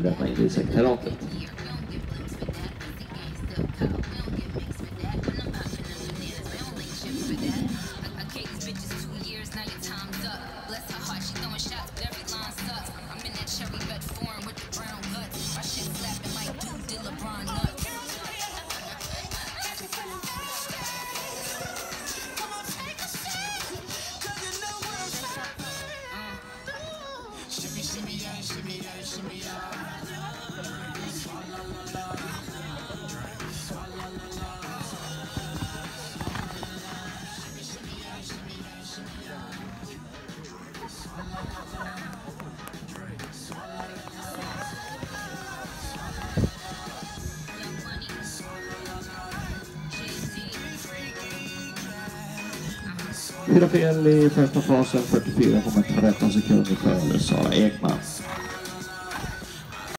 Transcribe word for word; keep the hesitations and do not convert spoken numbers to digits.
lämna in i sekretariatet. Fyra fel i första fasen, fyrtiofyra komma tretton sekunder för Sara Ekman.